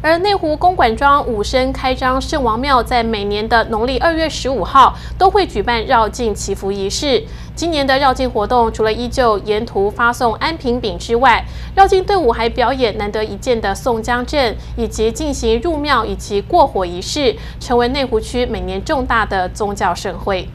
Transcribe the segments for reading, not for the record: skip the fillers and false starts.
而内湖公馆庄武生开张圣王庙在每年的农历2月15号都会举办绕境祈福仪式。今年的绕境活动除了依旧沿途发送安平饼之外，绕境队伍还表演难得一见的送浆阵，以及进行入庙以及过火仪式，成为内湖区每年重大的宗教盛会。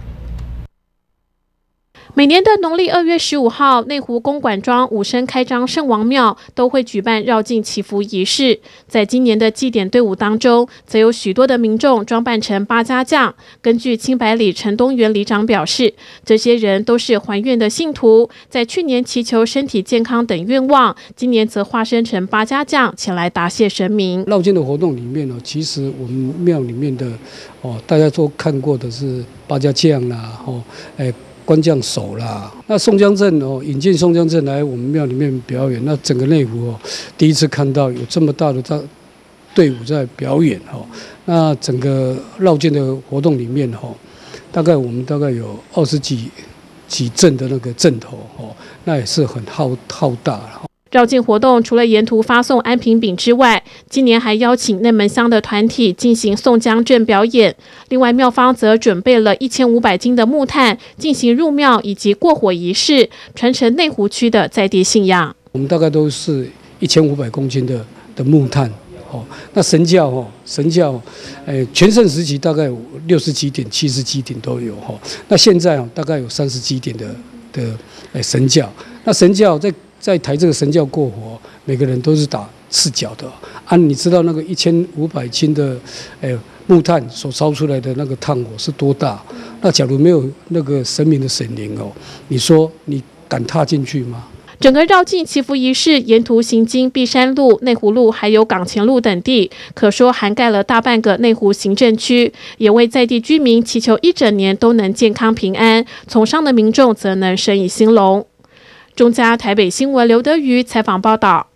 每年的农历2月15号，内湖公馆庄武生开张圣王庙都会举办绕境祈福仪式。在今年的祭典队伍当中，则有许多的民众装扮成八家将。根据清白里陈东元里长表示，这些人都是还愿的信徒，在去年祈求身体健康等愿望，今年则化身成八家将前来答谢神明。 绕境的活动里面呢，其实我们庙里面的大家都看过的是八家将啦，官将手啦，那宋江镇引进宋江镇来我们庙里面表演，那整个内湖第一次看到有这么大的队伍在表演那整个绕境的活动里面我们大概有20几阵的那个阵头那也是很浩大。 绕境活动除了沿途发送安平饼之外，今年还邀请内门乡的团体进行送浆阵表演。另外，庙方则准备了1500斤的木炭，进行入庙以及过火仪式，传承内湖区的在地信仰。 我们大概都是1500公斤的木炭。那神教全盛时期大概有60几点、70几点都有那现在大概有30几点的神教。那神教在抬这个神教过火，每个人都是打赤脚的你知道那个1500斤的木炭所烧出来的那个炭火是多大？那假如没有那个神明的神灵你说你敢踏进去吗？ 整个绕境祈福仪式沿途行经碧山路、内湖路还有港前路等地，可说涵盖了大半个内湖行政区，也为在地居民祈求一整年都能健康平安，从商的民众则能生意兴隆。中嘉台北新闻刘德瑜采访报道。